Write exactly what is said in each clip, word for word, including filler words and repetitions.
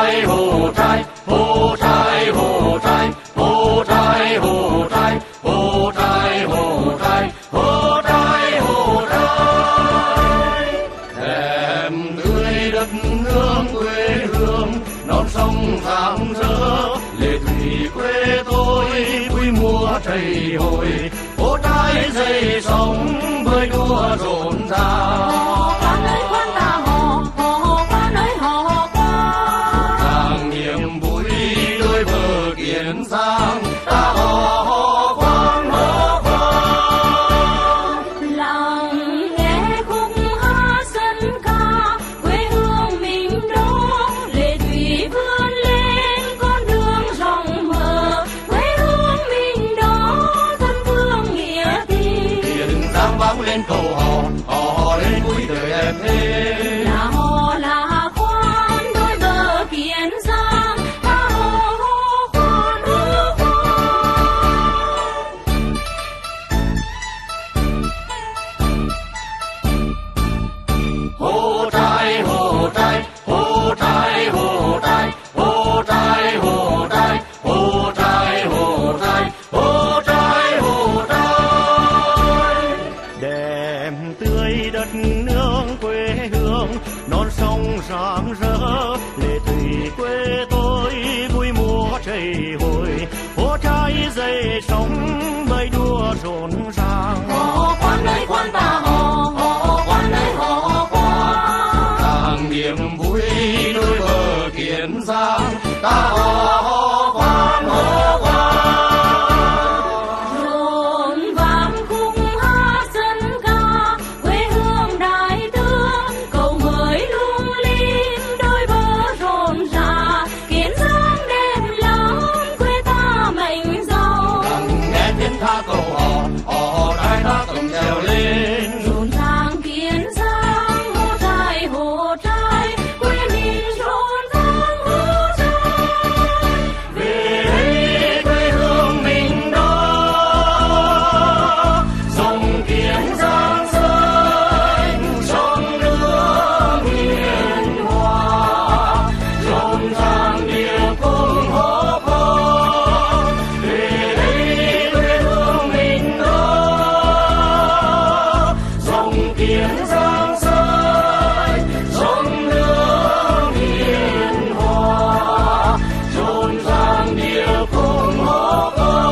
trai hồ trai hồ trai hồ trai hồ trai hồ trai hồ trai hồ trai hồ trai hồ trai thèm tươi đất nước quê hương non sông thảm rỡ lệ thủy quê tôi vui mùa chảy hồi hồ trai dậy sóng bơi đua rộn ràng. Sang ta hò hò khoan hò khoan lòng nghe khúc hát dân ca quê hương mình đó lệ thủy vươn lên con đường rộng mở quê hương mình đó thân thương nghĩa tình tiền giang vang lên cầu hò hò lên vui đời đẹp thêm là hò là khoan đôi bờ kiên giang ta hò hò khoan hồ trai hồ trai hồ trai hồ trai hồ trai hồ trai hồ trai hồ trai hồ trai hồ trai đẹp tươi đất nước quê hương non sông rạng rỡ lệ thủy quê tôi vui mùa chảy hồi hồ trai dậy sóng bơi đua rộn ràng hò khoan ơi khoan ta hò hò khoan ơi hò khoan niềm vui đôi bờ kiên giang ta hò hò khoan hò khoan rộn vang khúc hát dân ca quê hương đại tướng cầu mới lung linh đôi bờ rộn rã kiên giang đẹp lắm quê ta mạnh giàu nghe tiếng tha cầu hò hò trai ta cùng trèo lên rộn ràng kiên giang hồ trai hồ trai quê mình rộn ràng hồ trai về đây quê hương mình đó dòng kiên giang xanh sông nước hiền hòa rộn ràng địa cùng hò khoan về đây quê hương mình đó dòng kiên giang xanh sông nước hiền hòa rộn ràng địa cùng hò khoan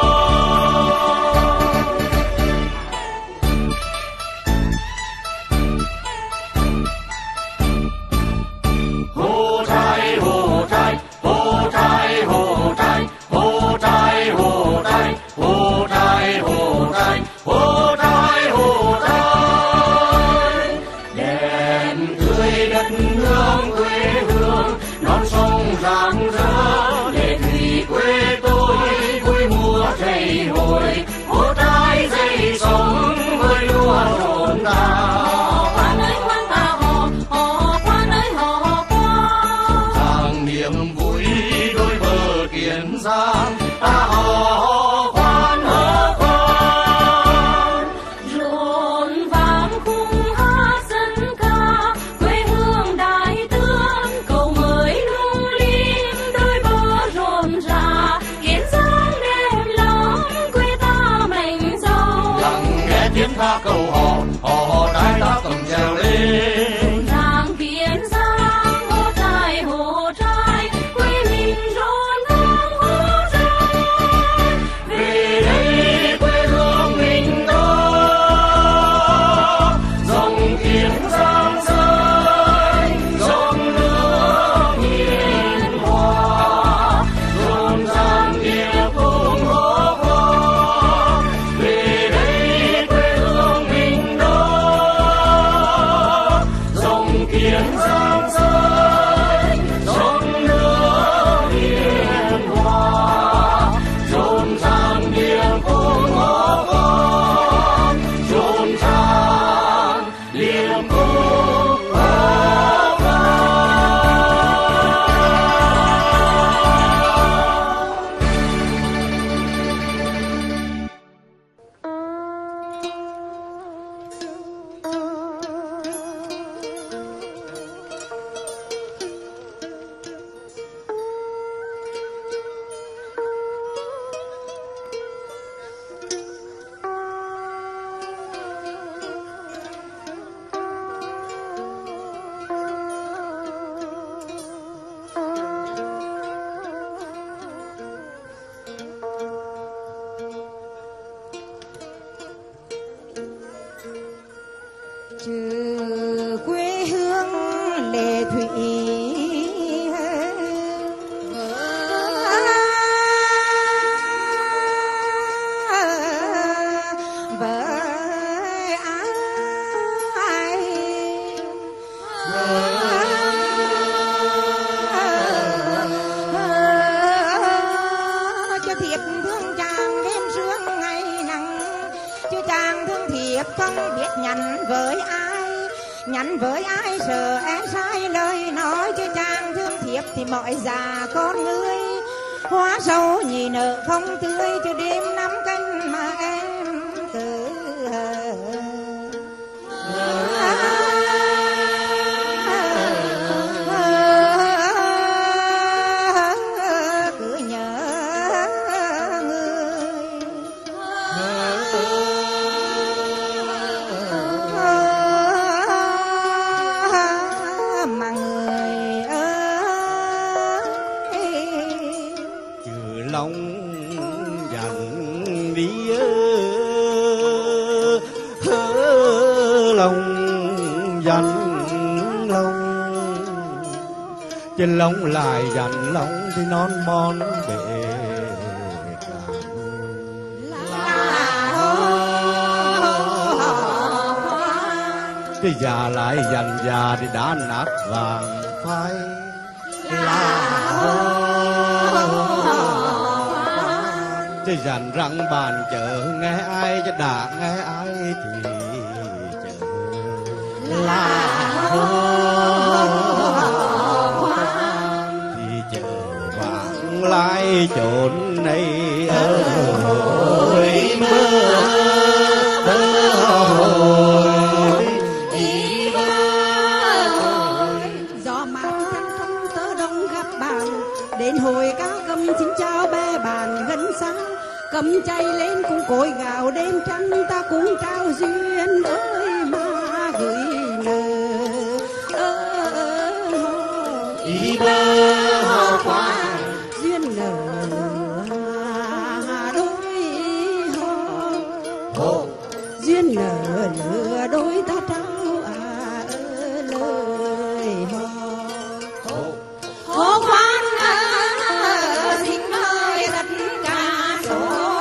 hồ trai hồ trai hồ trai hồ trai hồ trai hồ trai hồ trai hồ trai hồ trai hồ trai đẹp tươi đất nước quê hương non sông rạng rỡ lệ thủy quê tôi vui mùa chảy hồi hồ trai dậy sóng bơi đua rộn ràng khoan ơi khoan ta hò hò khoan ơi hò khoan rằng niềm vui đôi bờ kiên giang ta hò hò khoan hò khoan rộn vang khúc hát dân ca quê hương đại tướng cầu mới lung linh đôi bờ rộn rã kiên giang đẹp lắm quê ta mạnh giàu lắng nghe tiếng tha cầu hò hò trai ta cùng trèo lên rộn ràng kiên giang hồ trai hồ trai quê mình rộn ràng hồ trai về đây quê hương mình đó dòng kiên giang xanh sông nước hiền hòa rộn ràng địa cùng hò khoan về đây quê hương mình lệ thủy không biết nhắn với ai, nhắn với ai sợ em sai lời nói, chứ chàng thương thiếp thì mọi già con ngươi hóa sâu nhì nợ không tươi, cho đêm năm canh mà em cứ cứ nhớ trên lòng lại dặn lòng thì non mon bể cái già lại dặn già thì đã nát vàng phai cái dặn răng bàn chờ nghe ai chứ đã nghe ai thì chờ là lại chốn này ơi mơ gió mát thanh không tớ đông gặp bạn đến hồi cao cầm xin chào bé bàn gần xa cầm chay lên cùng cối gạo đêm trăng ta cũng trao duyên ơi mà gửi nợ ý bơ hò qua duyên nợ đôi ho duyên nợ lừa đôi ta trao à lời ho ho khoan xin ơi tất cả số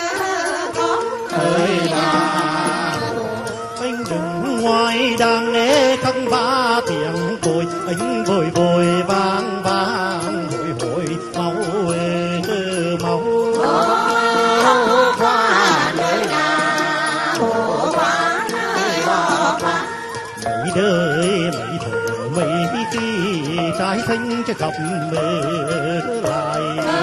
ơi là anh đừng ngoài đang nghe khăn vã tiếng còi anh vội vội vang vang hồi hồi máu máu hô qua nơi nào hô qua nơi hò qua mấy đời mấy thở mấy khi trái thanh cho gặp mơ lại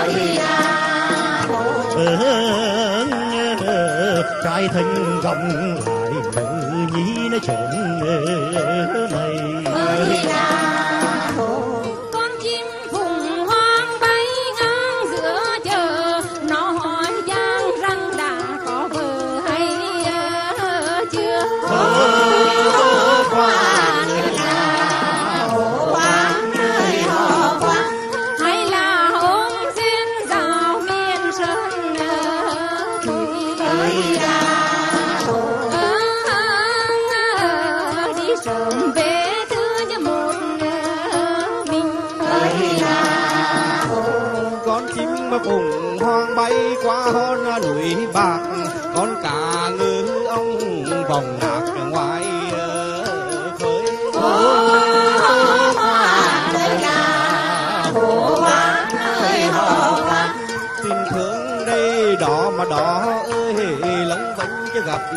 trái thanh gặp lại nữ nhí nó trộn này con chim phùng hoang bay ngang giữa chợ nó hỏi giang răng đã có vợ hay chưa qua nơi nào hô qua nơi hò qua hay là hôm duyên rào miền sơn thủy đi sớm về thứ như một mình con chim mà cùng hoang bay qua hòn núi bạc con cá ngư ông vòng nạc ở ngoài khơi qua nơi nào hô qua nơi hò qua tình thương đây đỏ mà đỏ ơi lóng vẫn chưa gặp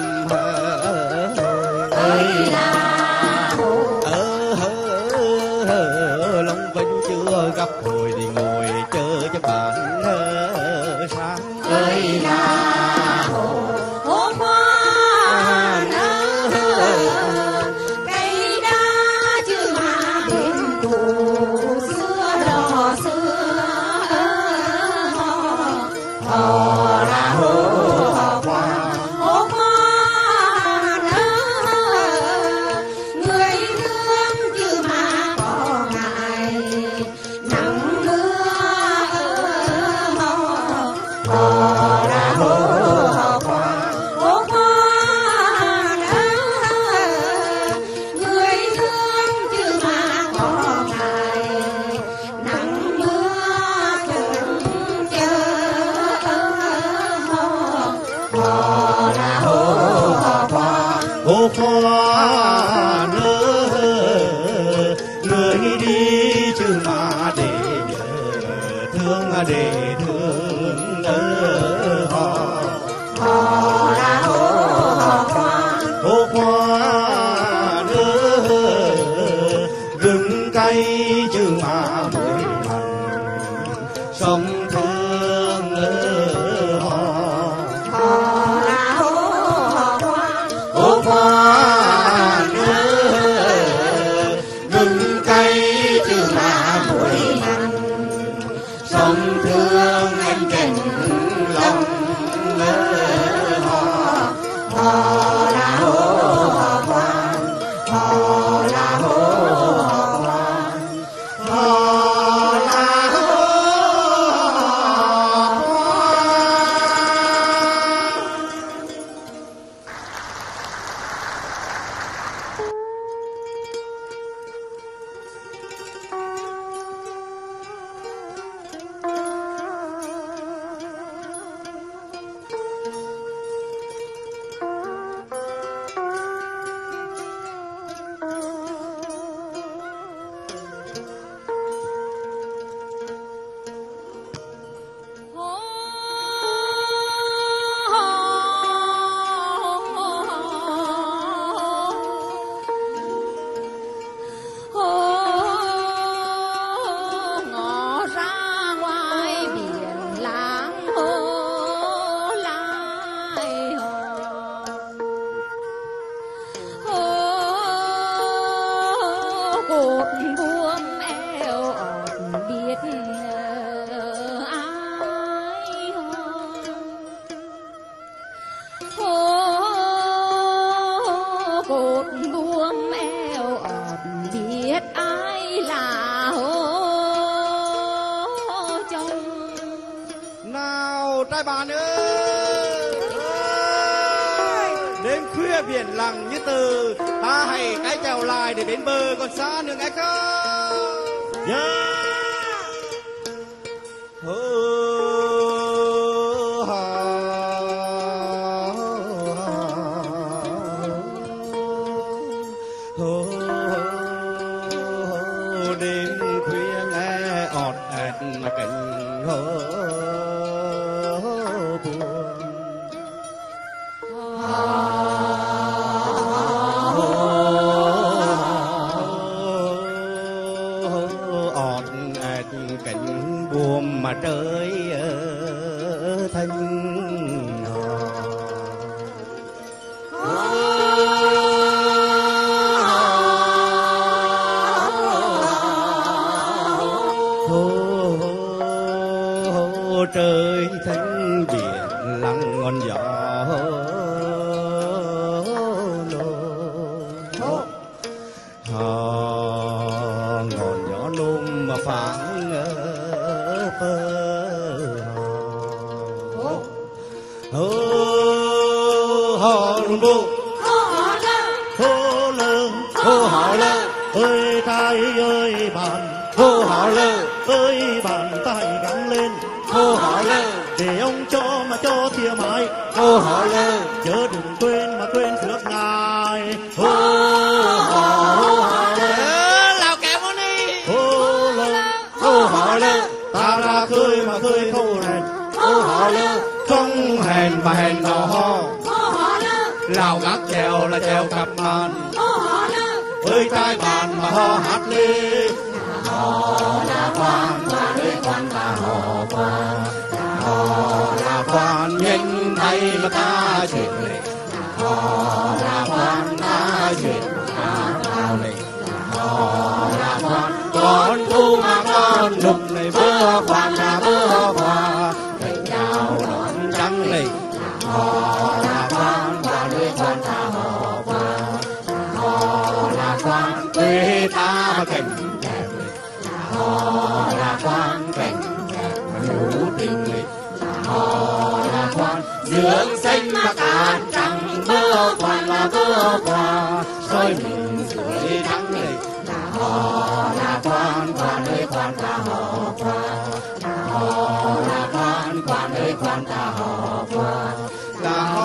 ơi là ờ lòng vẫn chưa gặp hồi thì ngồi chờ cho bạn sáng ơi là hô hoa cây đa chứ mà đến tù xưa đò xưa hò là hô hò qua hô hoa người thương chứ mà có ngại nắng mưa hò là hô hò qua hô hoa người thương chứ mà có hò là hô hò khoa hô khoa nữa người đi chứ mà để thương để thương ở hò hò là hô hò khoa hô khoa nữa rừng cây chứ mà mới thành sông thương ở hò hò là hô hò khoa hô khoa nữa rừng cây chứ mà mới thành sông thương anh kèn lòng hò hò là hô hò khoa hò là hô hò khoa hò là hô hò khoa. Ngõ ra ngoài biển lãng hô lại hò cột buông eo ọt biết ai hò cột buông eo ọt biết ai là hô chồng. nào trai bạn ơi đêm khuya biển lặng như từ ta hãy cái chèo lại để đến bờ còn xa nữa nghe không yeah. Oh, ha, oh, đêm khuya nghe ọt ẹt cánh hô buồn ọt ẹt cánh buồm mà trời ở thanh hò trời thanh biển lặng ngọn gió nô hò ngọn gió nôm mà phảng ở phơ hò hò nôm bô hò lơ hò hò lơ ơi trai ơi bạn hô hò lơ ơi bàn tay gắn lên hô hò lơ để ông cho mà cho tia mãi hô hò lơ chớ đừng quên mà quên trước ngài hô hò hô hò lơ Lào kẹo con đi. hô lơ hô hò lơ ta ra khơi mà khơi không hèn hô hò lơ không hèn mà hèn đò ho Lào gác chèo là chèo cặp màn ơi trai bàn mà ho hát lên hò là quan và nơi quan là hò quan hò là quan nhanh tay mà ta chuyện lệ hò là quan ta chuyện ta cao lệ hò là quan con thu mà con đục này bơ quan là bơ hoa thầy nhau đón trắng lệ hò là quan và nơi quan ta hò quan hò là quan quê ta mà cảnh đẹp hò là quan cảnh đẹp mà hữu tình lịch hò là quan dưỡng xanh mà cạn trắng bơ quan là bơ hoa soi mình dưới nắng lịch hò là quan quan ơi quan ta hò quan hò là quan quan ơi quan ta hò quan là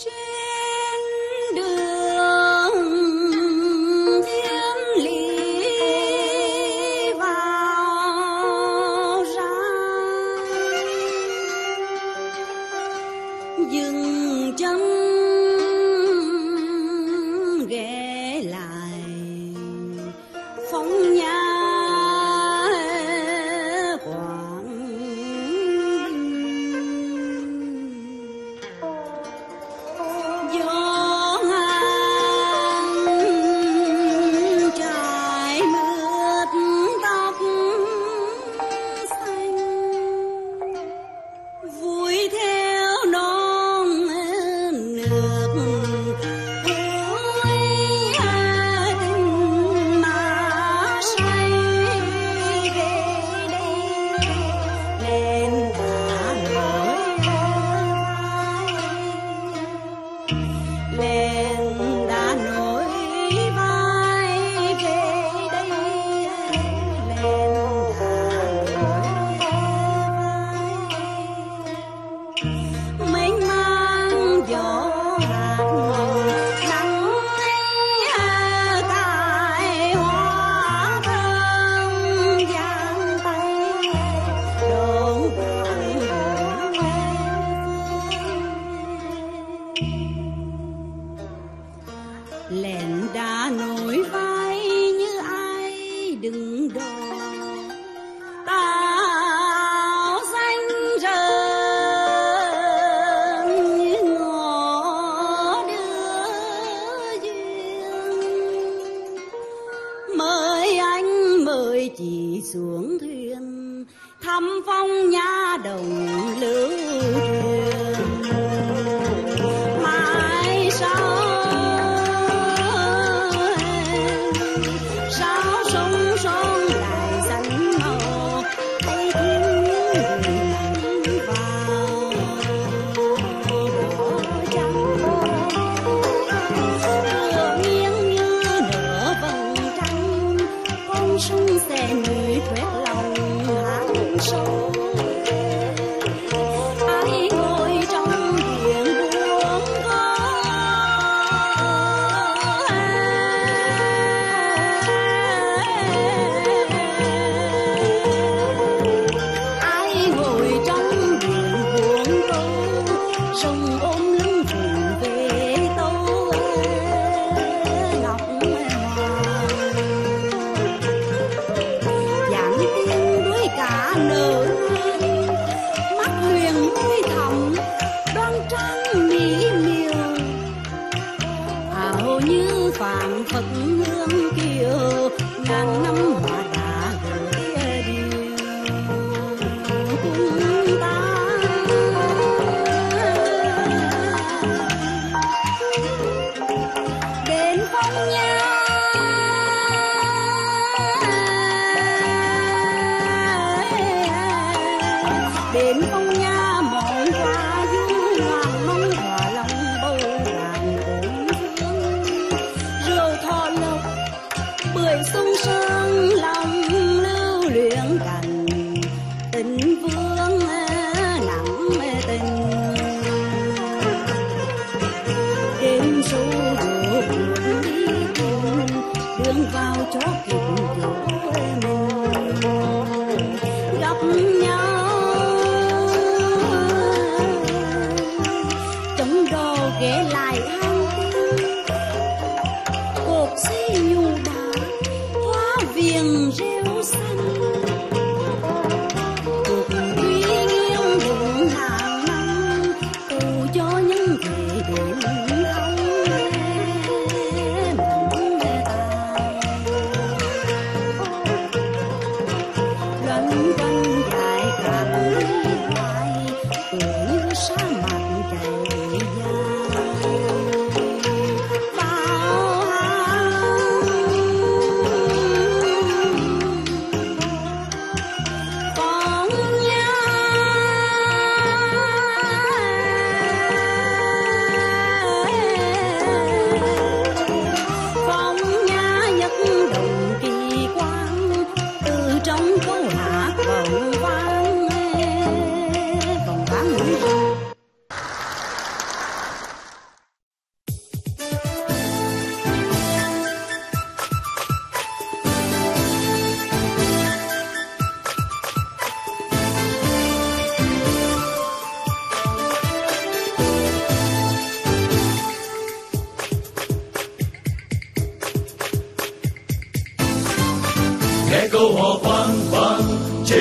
Hãy subscribe cho kênh Ghiền Mì Gõ để không bỏ lỡ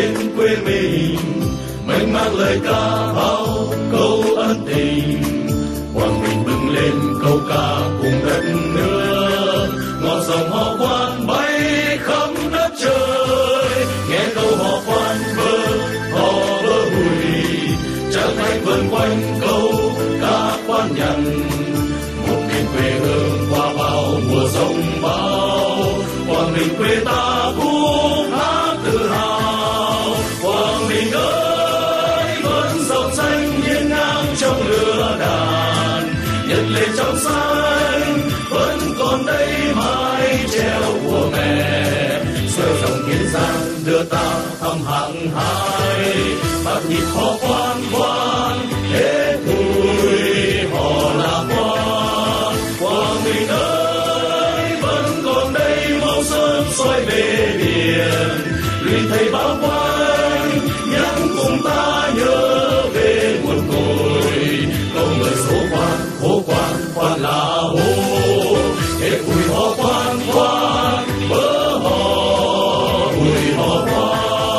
trên quê mình, mênh mang lời ca bao câu ân tình. Quang Minh bừng lên câu ca cùng đất nước, ngọn dòng hò khoan bay khắp đất trời. Nghe câu hò khoan vơ hò vơ hùi, trăng thanh vần quanh câu ca khoan nhằn. Một miền quê hương qua bao mùa sông bão, Quang Minh quê ta cũng hát tự hào. Quang Minh ơi vẫn rộng xanh hiên ngang trong lửa đàn, nhật lệ trong xanh vẫn còn đây mái treo của mẹ. Xuôi dòng Kiên Giang đưa ta thăm hạng hai, bắt nhịp hò khoan khoan hết tuổi hò là khoan. Quang Minh ơi vẫn còn đây màu sơn soi về biển, lùi thầy báo quanh nhắc cùng ta nhớ về nguồn cội. Câu người số quan hô quan quan là hô, hết tuổi hò quan quan vỡ hò tuổi hò quan.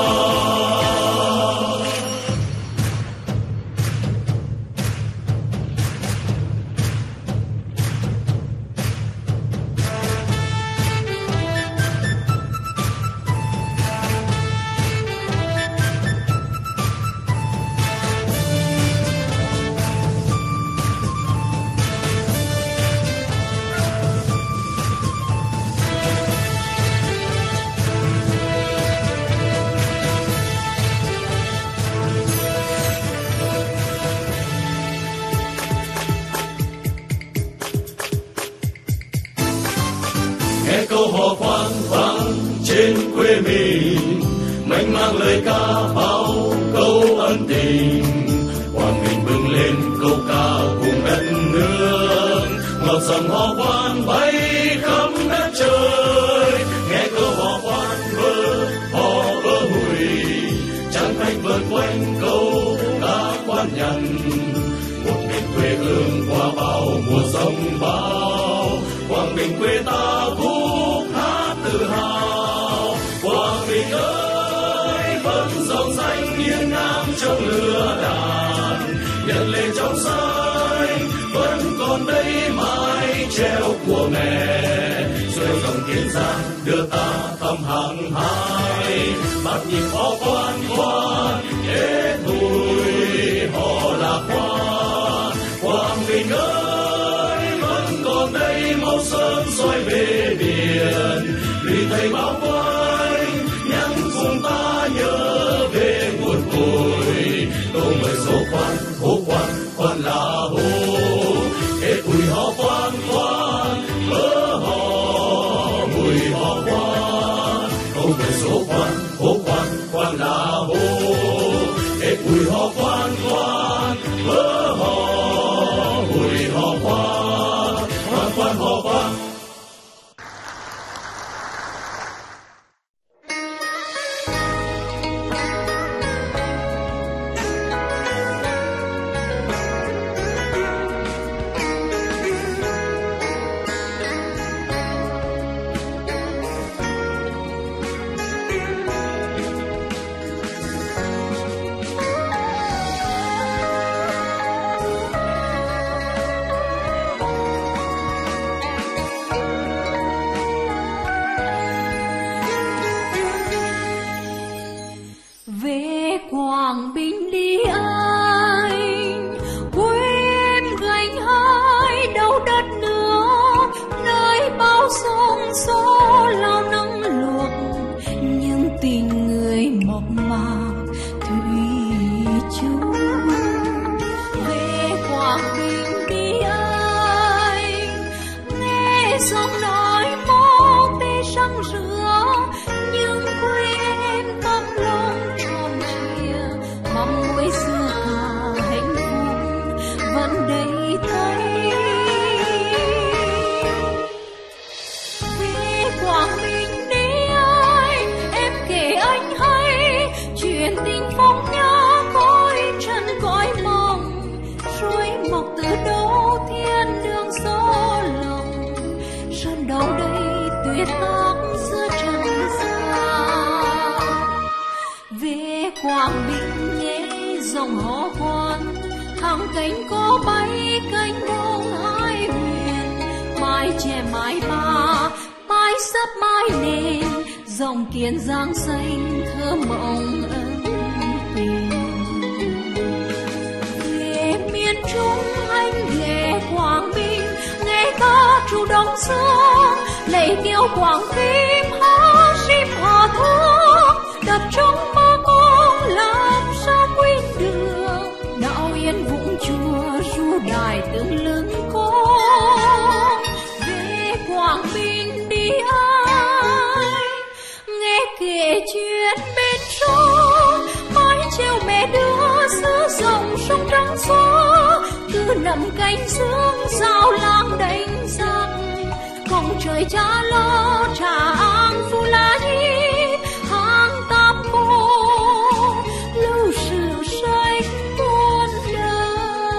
Nghe câu hò khoan vang trên quê mình, mênh mang lời ca bao câu ân tình. Quang Minh bừng lên câu ca cùng đất nước, ngọt dòng hò khoan bay khắp đất trời. Nghe câu hò khoan vơ hò vơ hùi, trăng thanh vờn quanh câu ca khoan nhằn. Một miền quê hương qua bao mùa sông bão, Quang Minh quê ta khúc hát tự hào. Quang Minh ơi vẫn rộng xanh hiên ngang trong lửa đàn, nhật lệ trong xanh vẫn còn đây mái treo của mẹ. Xuôi dòng Kiên Giang đưa ta thăm hạng hai, bắt nhịp hò khoan khoan hết tuổi hò là khoan. Quang Minh ơi vẫn còn đây màu sơn soi về biển, lùi thầy báo quanh nhắc cùng ta nhớ về nguồn cội. Câu mời số quan hô quan quan là hô, hết tuổi hò quan quan vỡ hò mùi hò quan. Câu mời số quan hô quan quan là hô, hết tuổi hò quan quan vỡ hò mùi hò quan. Quan quan hò quan. dòng hò khoan thẳng cánh có bay cánh đông hai huyền mái che mái ba mái sắp mái nền dòng kiên giang xanh thơ mộng ân tình về miền trung anh ghé Quảng Bình nghe ca trù đông sương lấy kiêu Quảng Kim hát rim hòa thuốc đập trong mơ con làm sao quên được đạo yên vũng chùa ru đài tương lưng con về Quảng Bình đi ai nghe kể chuyện bên sông mái treo mẹ đưa xứ dòng sông trắng xóa cứ nằm cánh sương sao lang đánh giặc không trời cha lo trả ang phu lá nhi hàng tam cô lưu sử sách muôn đời.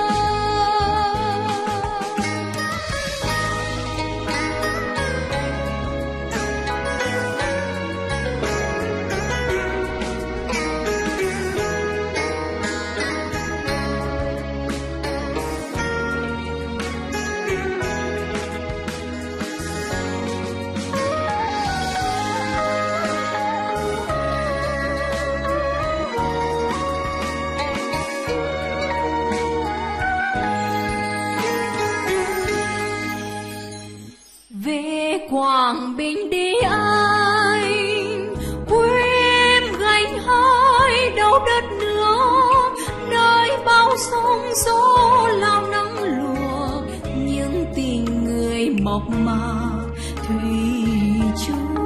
Quảng Bình đi anh quê em gánh hai đầu đất nước nơi bao sông gió lao nắng luộc những tình người mộc mạc thủy chung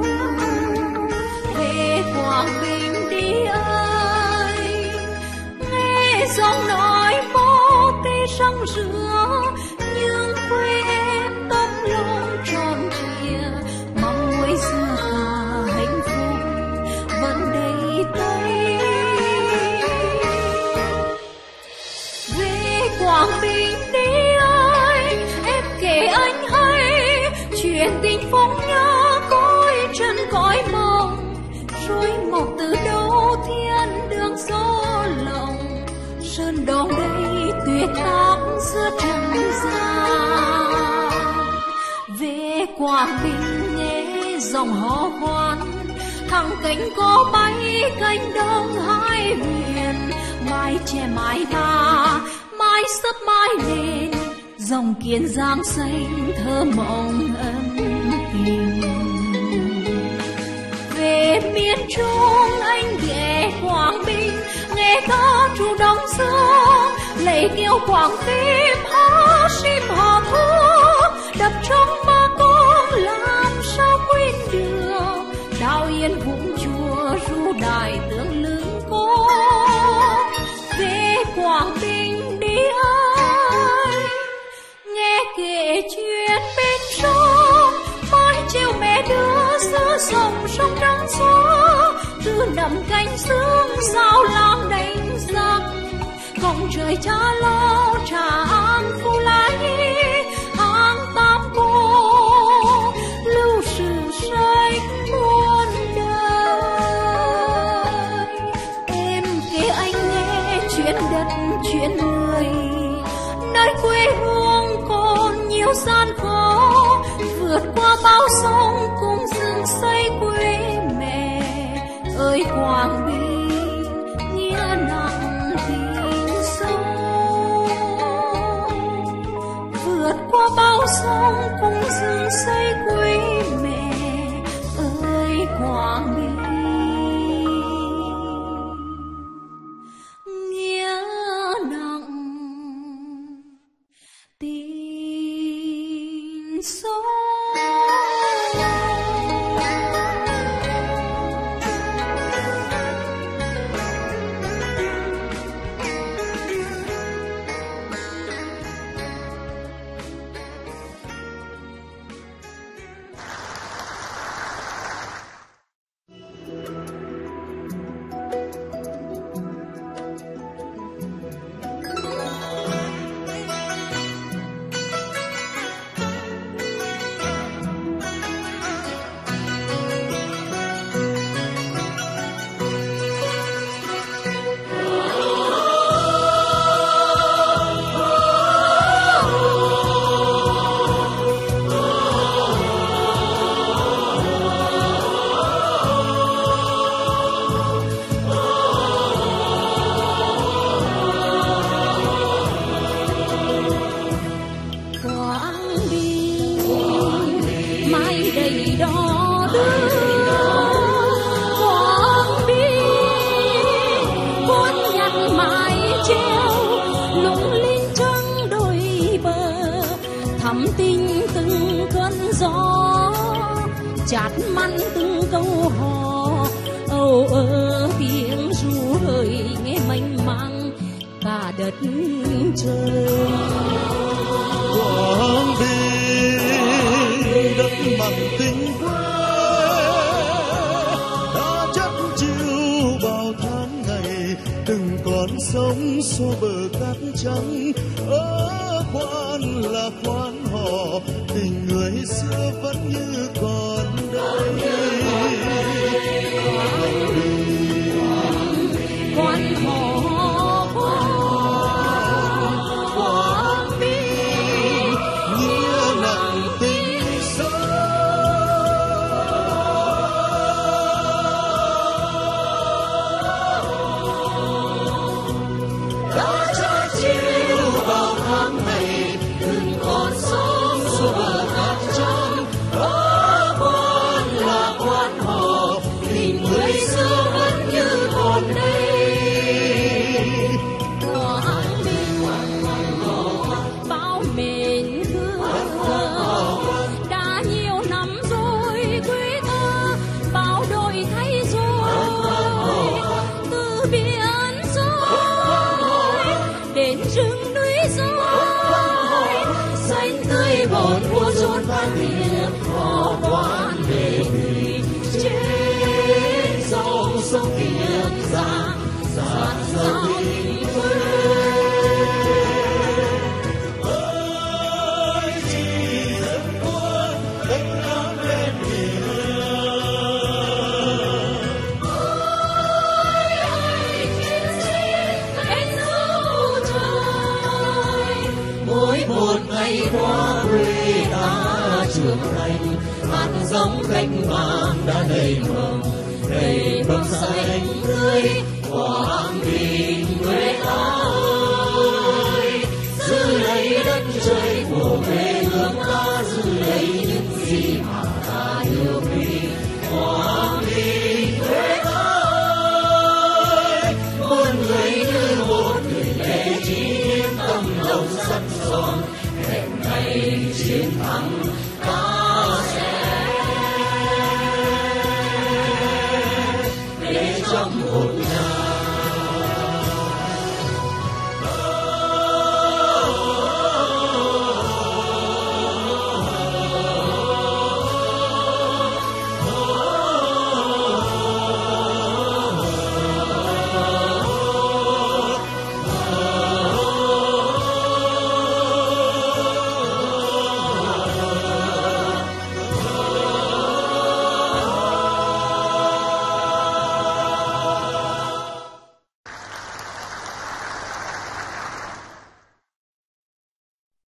về Quảng Bình đi anh nghe giọng nói phố tê răng rửa nhưng quê em tâm lòng tròn mong nguôi xưa hà hạnh phúc vẫn đầy tay về Quảng Bình đi anh em kể anh hay chuyện tình phong nhớ cõi chân cõi mộng rồi mọc từ đâu thiên đường gió lòng sơn đỏ đây tuyệt tác giữa trần gian về Quảng Bình nghe dòng hò khoan thẳng cánh có bay cánh đông hai huyền mái che mái ba mái sấp mái lên dòng kiên giang xanh thơ mộng ân tình về miền trung anh ghé Quảng Bình nghe ca trù đông sương lấy kiêu Quảng Kim hát rim hò thuốc đập trong mơ con làm sao quên được đạo yên vũng chùa ru đài tương lưng con về Quảng Bình đi ai nghe kể chuyện bên sông mái chiều mẹ đưa xứ dòng sông trắng xóa cứ nằm cánh sương sao lang đánh giặc không trời cha lo trả an phu lá nhi hàng tam cô lưu sử sách muôn đời em kể anh nghe chuyện đất chuyện người nơi quê hương còn nhiều gian khó vượt qua bao sông cùng rừng xây quê mẹ ơi Quảng Bình nghĩa nặng tình sâu vượt qua bao sông cùng rừng xây quê mẹ ơi Quảng Bình nghĩa nặng tình sâu. thắm tình từng cơn gió, chát mặn từng câu hò, âu ơ tiếng ru hời nghe mênh mang cả đất trời. Quảng Bình đất mặn tình quê đã chất chiêu bao tháng ngày, từng con sông xô bờ cát trắng. Ở quan là quan họ, tình người xưa vẫn như còn đây. Quan họ Quảng Bình nghĩa nặng tình sâu. đã cha chiêu vào tháng ngày, từng con sông xô bờ cát trắng. Ở quan là quan họ, tình người xưa vẫn như còn đây. Quảng Bình bao mến thương, đã nhiều năm rồi quê ta bao đổi thay rồi, từ biển rồi đến rừng núi rồi, xanh tươi bồn mùa rộn vang tiếng hò quan về thủy trên sông sông tiếng giang dạt dào tình quê. Ơi chỉ dân quân đất Nam bên biển, Ôi ơi chiến sĩ cánh dấu trời, Mỗi một ngày qua quê ta trưởng thành, hạt giống cánh vàng đã đầy mầm, đầy mầm xanh tươi. Quảng Bình quê ta ơi, giữ lấy đất trời của quê hương ta, giữ lấy những gì mà ta yêu quý. Quảng Bình quê ta ơi, một người như một người lệ chỉ tâm lòng sắt son, hẹn ngày chiến thắng.